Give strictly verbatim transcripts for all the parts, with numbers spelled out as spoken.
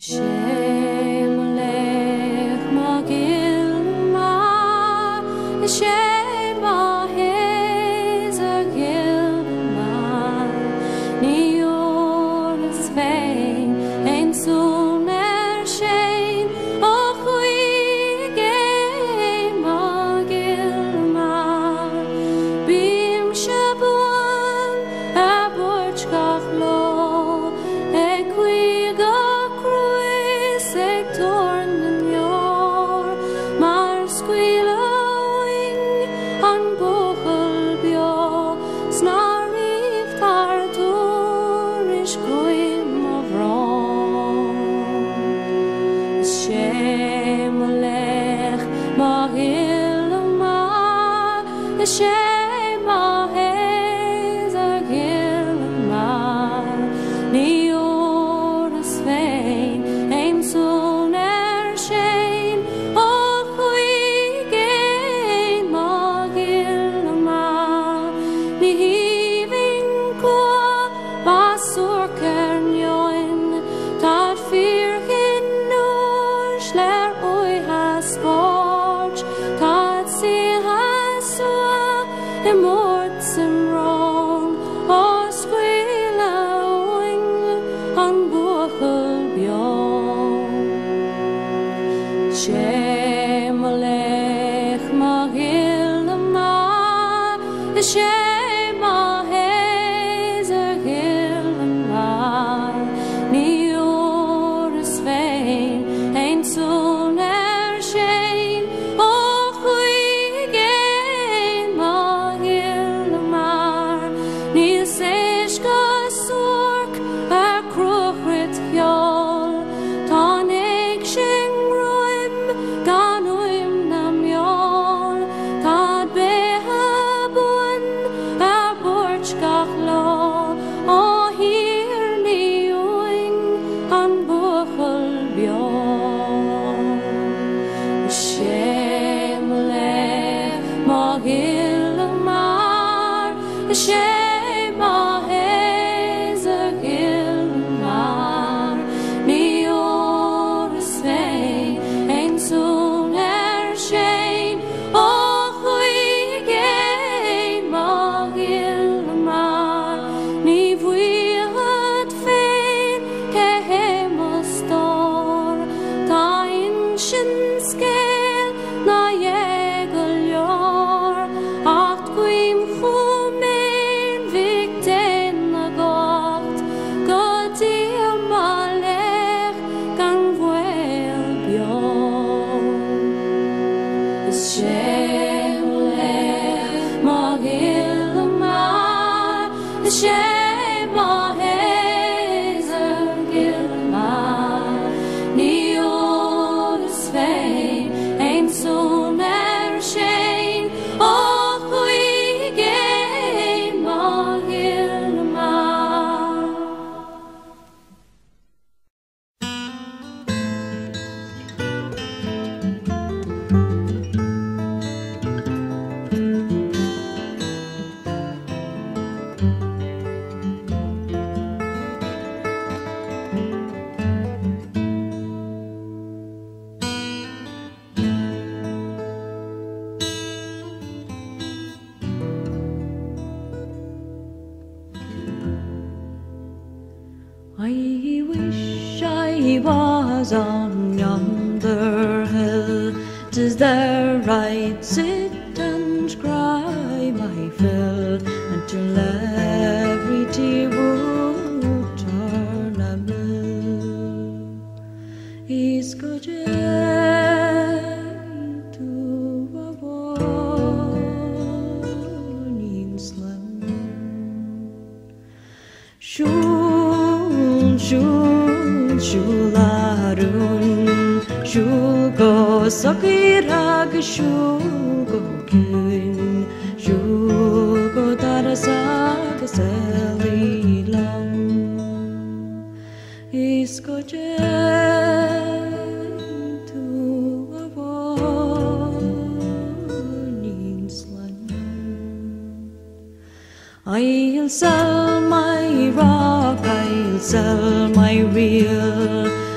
I'll sell my rock, I'll sell my reel,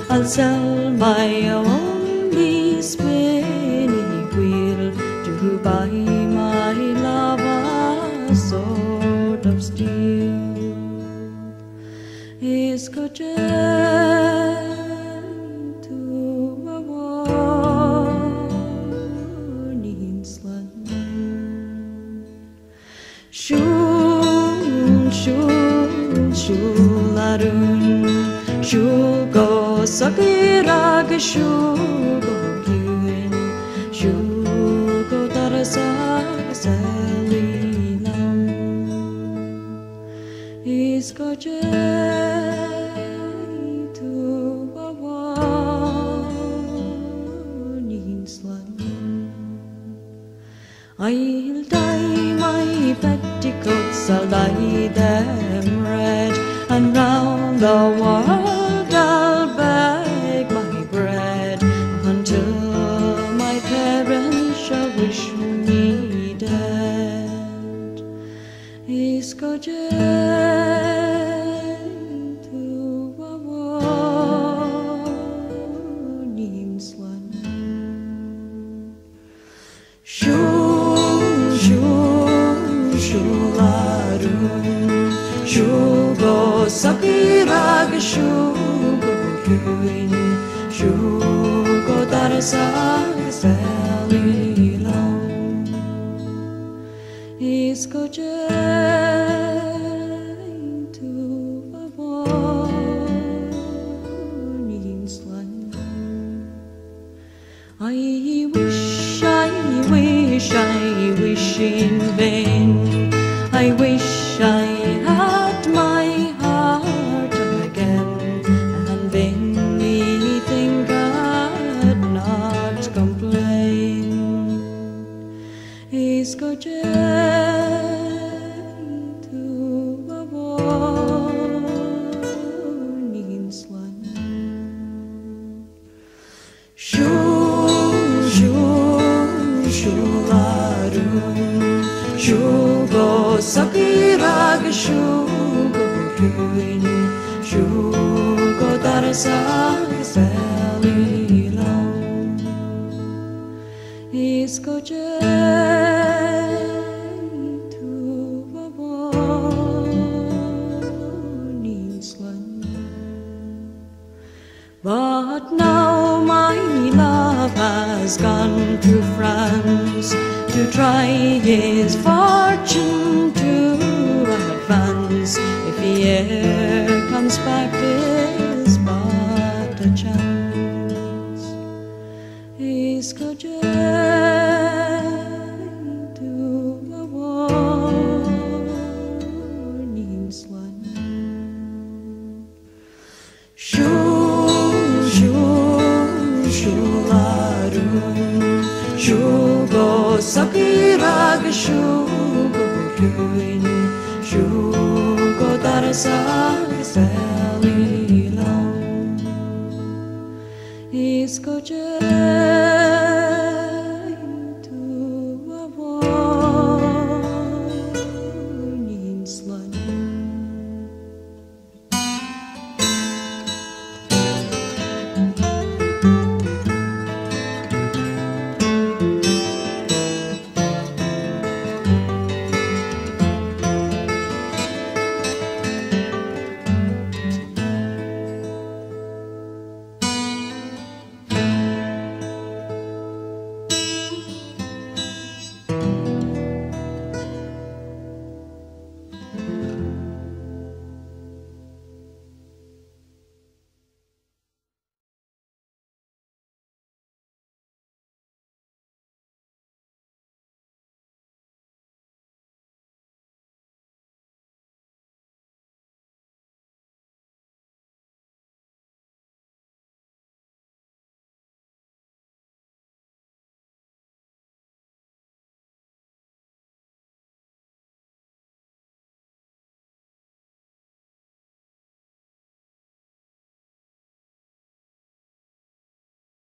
I'll sell my only spinning wheel to buy my love a sword of steel. Is good to a warning slant. Shul, shul, shularun, shugo sakirag, shugo gyuin, shugo darasag selilam. Is good to a warning slant. I'll dye my petticoats, I'll dye them red, and round the world I'll beg my bread, until my parents shall wish me dead. Is good to a warning slant. Shularun, shugo sakirag, shugo gyuin, shugo darasag selilam. Is good to a warning slant. I wish, I wish, I wish in vain. I wish I had my heart again, and anything I'd not complain. Is good to a warning slant. Shul, shul, shularun, shugo sakirag, shugo gyuin, shugo darasag selilam. Is good to a warning slant. But now my love has gone to France to try his fortune to advance. If he e'er comes back, 'tis but a chance. He's good to a warning slant. Shul, shul, shularun, shugo sakirag, shugo gyuin, shugo darasag selilam. Is good to